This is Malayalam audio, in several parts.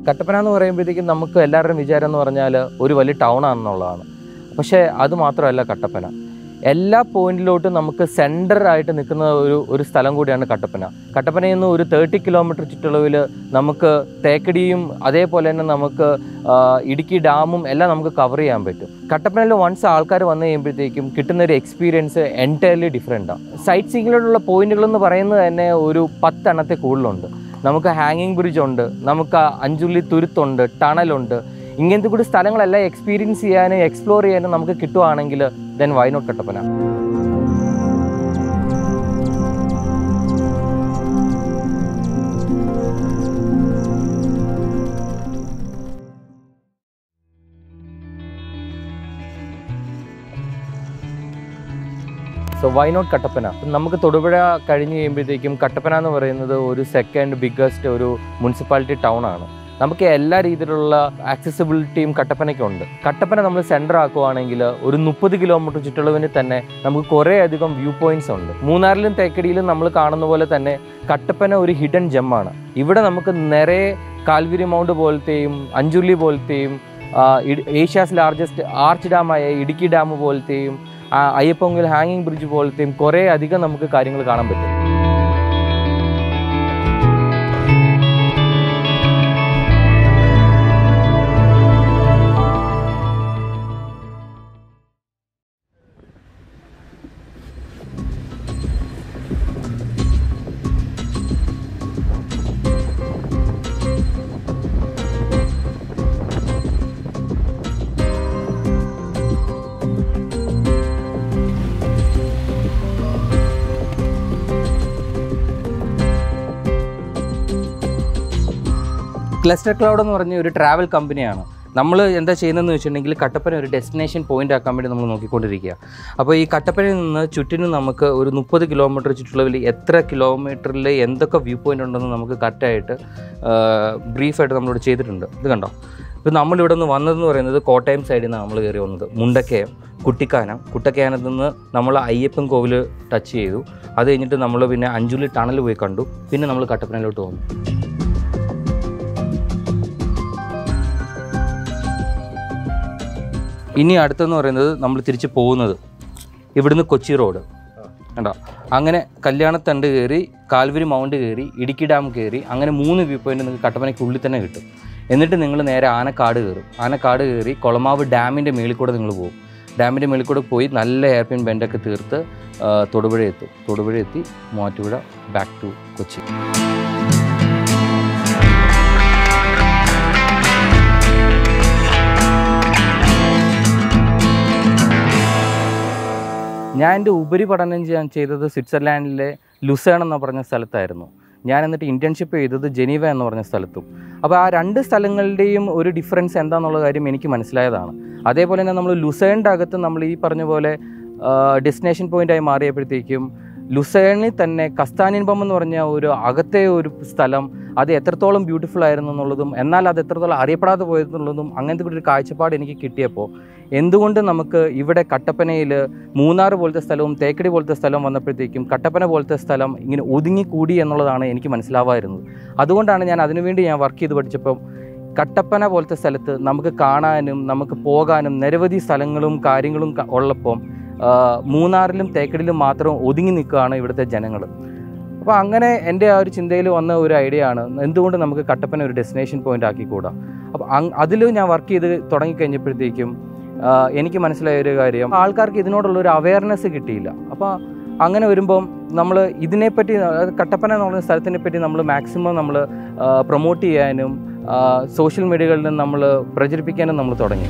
കട്ടപ്പന എന്ന് പറയുമ്പോഴത്തേക്കും നമുക്ക് എല്ലാവരുടെയും വിചാരം എന്ന് പറഞ്ഞാൽ ഒരു വലിയ ടൗൺ ആണെന്നുള്ളതാണ്. പക്ഷേ അത് മാത്രമല്ല കട്ടപ്പന. എല്ലാ പോയിന്റിലോട്ടും നമുക്ക് സെൻറ്ററായിട്ട് നിൽക്കുന്ന ഒരു സ്ഥലം കൂടിയാണ് കട്ടപ്പന. കട്ടപ്പനയിൽ നിന്ന് ഒരു 30 കിലോമീറ്റർ ചുറ്റളവിൽ നമുക്ക് തേക്കടിയും അതേപോലെ തന്നെ നമുക്ക് ഇടുക്കി ഡാമും എല്ലാം നമുക്ക് കവർ ചെയ്യാൻ പറ്റും. കട്ടപ്പനയിൽ വൺസ് ആൾക്കാർ വന്നു കഴിയുമ്പോഴത്തേക്കും കിട്ടുന്നൊരു എക്സ്പീരിയൻസ് എൻറ്റയർലി ഡിഫറെൻറ്റാണ്. സൈറ്റ് സീയിങ്ങിലോട്ടുള്ള പോയിന്റുകളെന്ന് പറയുന്നത് തന്നെ ഒരു 10 എണ്ണത്തെ കൂടുതലുണ്ട്. നമുക്ക് ഹാങ്ങിങ് ബ്രിഡ്ജ് ഉണ്ട്, നമുക്ക് അഞ്ചുള്ളി തുരുത്തുണ്ട്, ടണലുണ്ട്. ഇങ്ങനത്തെ കൂടി സ്ഥലങ്ങളെല്ലാം എക്സ്പീരിയൻസ് ചെയ്യാനും എക്സ്പ്ലോർ ചെയ്യാനും നമുക്ക് കിട്ടുവാണെങ്കിൽ then why not Kattappana? So why not Kattappana? നമുക്ക് തൊടുപുഴ കഴിഞ്ഞ് കഴിയുമ്പോഴത്തേക്കും കട്ടപ്പന എന്ന് പറയുന്നത് ഒരു സെക്കൻഡ് ബിഗ്ഗസ്റ്റ് ഒരു മുനിസിപ്പാലിറ്റി ടൗൺ ആണ്. നമുക്ക് എല്ലാ രീതിയിലുള്ള ആക്സസിബിലിറ്റിയും കട്ടപ്പനയ്ക്കുണ്ട്. കട്ടപ്പന നമ്മൾ സെൻറ്റർ ആക്കുവാണെങ്കിൽ ഒരു 30 കിലോമീറ്റർ ചുറ്റളവിന് തന്നെ നമുക്ക് കുറേ അധികം വ്യൂ പോയിൻറ്റ്സ് ഉണ്ട്. മൂന്നാറിലും തേക്കടിയിലും നമ്മൾ കാണുന്ന പോലെ തന്നെ കട്ടപ്പന ഒരു ഹിഡൻ ജെമ്മാണ്. ഇവിടെ നമുക്ക് നിറയെ കാൽവരി മൗണ്ട് പോലത്തെയും അഞ്ചുള്ളി പോലത്തെയും ഏഷ്യാസ് ലാർജസ്റ്റ് ആർച്ച് ഡാമായ ഇടുക്കി ഡാം പോലത്തെയും അയ്യപ്പൻകോവിൽ ഹാങ്ങിങ് ബ്രിഡ്ജ് പോലത്തെയും കുറേ അധികം നമുക്ക് കാര്യങ്ങൾ കാണാൻ പറ്റും. ക്ലസ്റ്റർ ക്ലൗഡ് എന്ന് പറഞ്ഞ ഒരു ട്രാവൽ കമ്പനിയാണ്. നമ്മൾ എന്താ ചെയ്യുന്നതെന്ന് വെച്ചിട്ടുണ്ടെങ്കിൽ കട്ടപ്പന ഒരു ഡെസ്റ്റിനേഷൻ പോയിൻ്റ് ആക്കാൻ വേണ്ടി നമ്മൾ നോക്കിക്കൊണ്ടിരിക്കുക. അപ്പോൾ ഈ കട്ടപ്പനയിൽ നിന്ന് ചുറ്റിനും നമുക്ക് ഒരു 30 കിലോമീറ്റർ ചുറ്റളവിൽ എത്ര കിലോമീറ്ററിൽ എന്തൊക്കെ വ്യൂ പോയിൻ്റ് ഉണ്ടെന്ന് നമുക്ക് കറക്റ്റായിട്ട് ബ്രീഫായിട്ട് നമ്മളിവിടെ ചെയ്തിട്ടുണ്ട്. ഇത് കണ്ടോ? ഇപ്പോൾ നമ്മളിവിടെ നിന്ന് വന്നതെന്ന് പറയുന്നത് കോട്ടയം സൈഡിൽ നിന്ന് നമ്മൾ കയറി വന്നത് മുണ്ടക്കയം, കുട്ടക്കാനത്ത് നിന്ന് നമ്മൾ അയ്യപ്പൻ കോവിൽ ടച്ച് ചെയ്തു. അത് കഴിഞ്ഞിട്ട് നമ്മൾ പിന്നെ അഞ്ചുള്ളി ടണൽ പോയി കണ്ടു. പിന്നെ നമ്മൾ കട്ടപ്പനയിലോട്ട് വന്നു. ഇനി അടുത്തെന്ന് പറയുന്നത് നമ്മൾ തിരിച്ച് പോകുന്നത് ഇവിടുന്ന് കൊച്ചി റോഡ് കണ്ടോ? അങ്ങനെ കല്യാണത്തണ്ട് കയറി, കാൽവരി മൗണ്ട് കയറി, ഇടുക്കി ഡാം കയറി, അങ്ങനെ 3 വ്യൂ പോയിൻ്റ് നിങ്ങൾക്ക് കട്ടപ്പനയ്ക്കുള്ളിൽ തന്നെ കിട്ടും. എന്നിട്ട് നിങ്ങൾ നേരെ ആനക്കാട് കയറും. ആനക്കാട് കയറി കുളമാവ് ഡാമിൻ്റെ മേളിൽ കൂടെ നിങ്ങൾ പോകും. ഡാമിൻ്റെ മേളിൽ കൂടെ പോയി നല്ല എയർപിൻ ബെൻഡൊക്കെ തീർത്ത് തൊടുപുഴ എത്തും. തൊടുപുഴ എത്തി മൂവാറ്റുപുഴ ബാക്ക് ടു കൊച്ചി. ഞാൻ എൻ്റെ ഉപരിപഠനം ചെയ്തത് സ്വിറ്റ്സർലാൻഡിലെ ലുസേൺ എന്ന് പറഞ്ഞ സ്ഥലത്തായിരുന്നു. ഞാൻ എന്നിട്ട് ഇൻറ്റേൺഷിപ്പ് ചെയ്തത് ജനീവ എന്ന് പറഞ്ഞ സ്ഥലത്തും. അപ്പോൾ ആ 2 സ്ഥലങ്ങളുടെയും ഒരു ഡിഫറൻസ് എന്താണെന്നുള്ള കാര്യം എനിക്ക് മനസ്സിലായതാണ്. അതേപോലെ തന്നെ നമ്മൾ ലുസേണിൻ്റെ അകത്ത് നമ്മൾ ഈ പറഞ്ഞ പോലെ ഡെസ്റ്റിനേഷൻ പോയിൻ്റായി മാറിയപ്പോഴത്തേക്കും ലുസേണിൽ തന്നെ കസ്താനിൻബം എന്ന് പറഞ്ഞ ഒരു അകത്തെ ഒരു സ്ഥലം അത് എത്രത്തോളം ബ്യൂട്ടിഫുൾ ആയിരുന്നു എന്നുള്ളതും എന്നാൽ അത് എത്രത്തോളം അറിയപ്പെടാതെ പോയെന്നുള്ളതും അങ്ങനത്തെ ഒരു കാഴ്ചപ്പാട് എനിക്ക് കിട്ടിയപ്പോൾ എന്തുകൊണ്ട് നമുക്ക് ഇവിടെ കട്ടപ്പനയിൽ മൂന്നാർ പോലത്തെ സ്ഥലവും തേക്കടി പോലത്തെ സ്ഥലവും വന്നപ്പോഴത്തേക്കും കട്ടപ്പന പോലത്തെ സ്ഥലം ഇങ്ങനെ ഒതുങ്ങിക്കൂടി എന്നുള്ളതാണ് എനിക്ക് മനസ്സിലാവായിരുന്നത്. അതുകൊണ്ടാണ് ഞാൻ അതിനുവേണ്ടി വർക്ക് ചെയ്ത് പഠിച്ചപ്പം കട്ടപ്പന പോലത്തെ സ്ഥലത്ത് നമുക്ക് കാണാനും നമുക്ക് പോകാനും നിരവധി സ്ഥലങ്ങളും കാര്യങ്ങളും ഉള്ളപ്പം മൂന്നാറിലും തേക്കടിയിലും മാത്രം ഒതുങ്ങി നിൽക്കുകയാണ് ഇവിടുത്തെ ജനങ്ങൾ. അപ്പോൾ അങ്ങനെ എൻ്റെ ആ ഒരു ചിന്തയിൽ വന്ന ഒരു ഐഡിയ ആണ് എന്തുകൊണ്ട് നമുക്ക് കട്ടപ്പന ഒരു ഡെസ്റ്റിനേഷൻ പോയിൻ്റ് ആക്കിക്കൂടാ. അപ്പോൾ അതിൽ ഞാൻ വർക്ക് ചെയ്ത് തുടങ്ങിക്കഴിഞ്ഞപ്പോഴത്തേക്കും എനിക്ക് മനസ്സിലായ ഒരു കാര്യം ആൾക്കാർക്ക് ഇതിനോടുള്ളൊരു അവയർനെസ് കിട്ടിയില്ല. അപ്പോൾ അങ്ങനെ വരുമ്പം നമ്മൾ ഇതിനെപ്പറ്റി കട്ടപ്പന എന്ന് പറയുന്ന സ്ഥലത്തിനെ പറ്റി നമ്മൾ മാക്സിമം നമ്മൾ പ്രൊമോട്ട് ചെയ്യാനും സോഷ്യൽ മീഡിയകളിൽ നമ്മൾ പ്രചരിപ്പിക്കാനും നമ്മൾ തുടങ്ങി.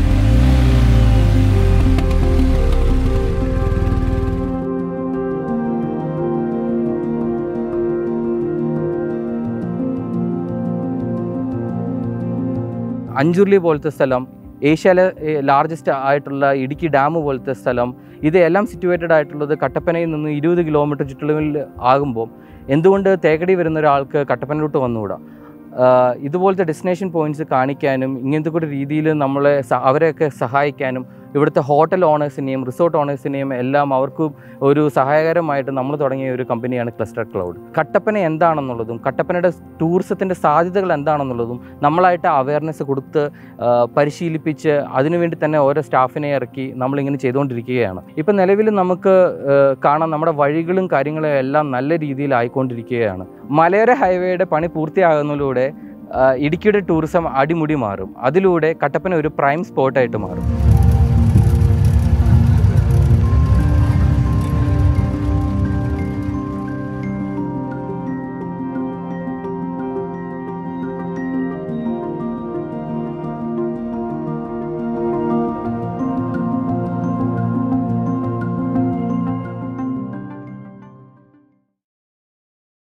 അഞ്ചുള്ളി പോലത്തെ സ്ഥലം, ഏഷ്യയിലെ ലാർജസ്റ്റ് ആയിട്ടുള്ള ഇടുക്കി ഡാം പോലത്തെ സ്ഥലം, ഇതെല്ലാം സിറ്റുവേറ്റഡ് ആയിട്ടുള്ളത് കട്ടപ്പനയിൽ നിന്ന് 20 കിലോമീറ്റർ ചുറ്റളവിൽ ആകുമ്പോൾ എന്തുകൊണ്ട് തേക്കടി വരുന്ന ഒരാൾക്ക് കട്ടപ്പനയിലോട്ട് വന്നുകൂടാ? ഇതുപോലത്തെ ഡെസ്റ്റിനേഷൻ പോയിൻറ്റ്സ് കാണിക്കാനും ഇങ്ങനത്തെ കൂടി രീതിയിൽ നമ്മളെ അവരെയൊക്കെ സഹായിക്കാനും ഇവിടുത്തെ ഹോട്ടൽ ഓണേഴ്സിനെയും റിസോർട്ട് ഓണേഴ്സിനെയും എല്ലാം അവർക്ക് ഒരു സഹായകരമായിട്ട് നമ്മൾ തുടങ്ങിയ ഒരു കമ്പനിയാണ് ക്ലസ്റ്റർ ക്ലൗഡ്. കട്ടപ്പന എന്താണെന്നുള്ളതും കട്ടപ്പനയുടെ ടൂറിസത്തിൻ്റെ സാധ്യതകൾ എന്താണെന്നുള്ളതും നമ്മളായിട്ട് അവയർനെസ് കൊടുത്ത് പരിശീലിപ്പിച്ച് അതിനുവേണ്ടി തന്നെ ഓരോ സ്റ്റാഫിനെ ഇറക്കി നമ്മളിങ്ങനെ ചെയ്തുകൊണ്ടിരിക്കുകയാണ്. ഇപ്പം നിലവിൽ നമുക്ക് കാണാം നമ്മുടെ വഴികളും കാര്യങ്ങളും എല്ലാം നല്ല രീതിയിൽ ആയിക്കൊണ്ടിരിക്കുകയാണ്. മലയോര ഹൈവേയുടെ പണി പൂർത്തിയാകുന്നതിലൂടെ ഇടുക്കിയുടെ ടൂറിസം അടിമുടി മാറും. അതിലൂടെ കട്ടപ്പന ഒരു പ്രൈം സ്പോട്ടായിട്ട് മാറും.